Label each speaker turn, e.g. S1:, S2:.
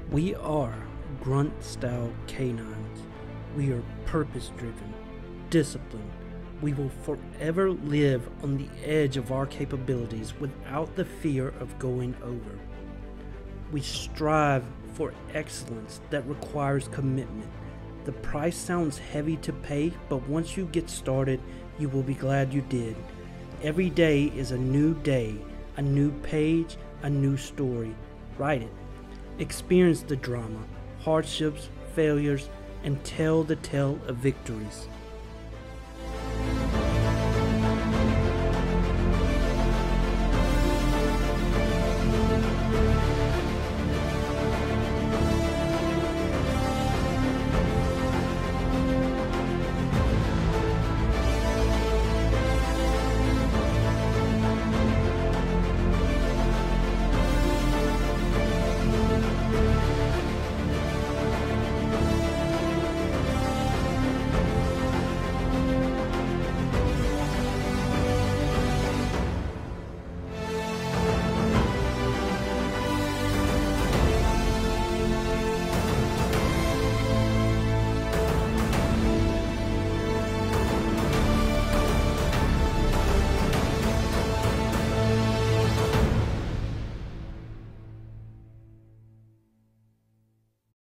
S1: We are grunt-style canines. We are purpose-driven, disciplined. We will forever live on the edge of our capabilities without the fear of going over. We strive for excellence that requires commitment. The price sounds heavy to pay, but once you get started, you will be glad you did. Every day is a new day, a new page, a new story. Write it. Experience the drama, hardships, failures, and tell the tale of victories.